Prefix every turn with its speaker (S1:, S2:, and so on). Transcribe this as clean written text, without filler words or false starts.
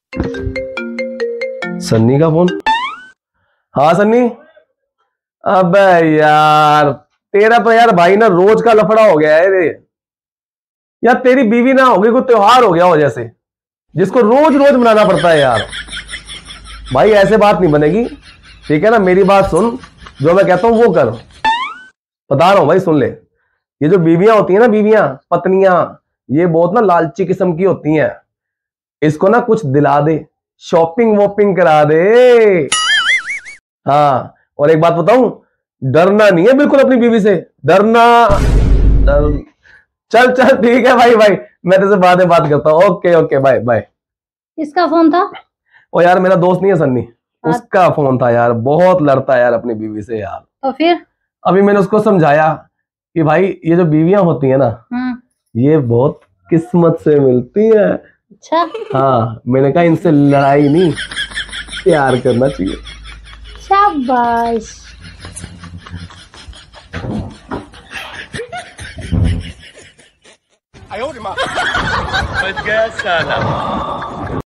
S1: सन्नी का फोन। हाँ सन्नी। अबे यार तेरा तो यार भाई ना रोज का लफड़ा हो गया है रे। यार तेरी बीवी ना होगी कोई त्योहार हो गया हो जैसे, जिसको रोज रोज मनाना पड़ता है यार। भाई ऐसे बात नहीं बनेगी, ठीक है ना। मेरी बात सुन, जो मैं कहता हूं वो कर। बता रहा हूं भाई, सुन ले। ये जो बीवियां होती है ना, बीवियां पत्नियां, ये बहुत ना लालची किस्म की होती हैं। इसको ना कुछ दिला दे, शॉपिंग वॉपिंग करा दे। हाँ, और एक बात बताऊं, डरना नहीं है बिल्कुल अपनी बीवी से, डरना डर। चल चल ठीक है भाई, भाई मैं तेरे से बाद में बात करता हूँ। Okay okay, bye bye.
S2: किसका फोन था?
S1: ओ यार मेरा दोस्त नहीं है सन्नी, उसका फोन था यार। बहुत लड़ता है यार अपनी बीवी से यार।
S2: तो फिर
S1: अभी मैंने उसको समझाया कि भाई ये जो बीवियां होती है ना, ये बहुत किस्मत से मिलती है।
S2: अच्छा।
S1: हाँ, मैंने कहा इनसे लड़ाई नहीं, प्यार करना चाहिए।
S2: शाबाश।
S3: बच गया साला।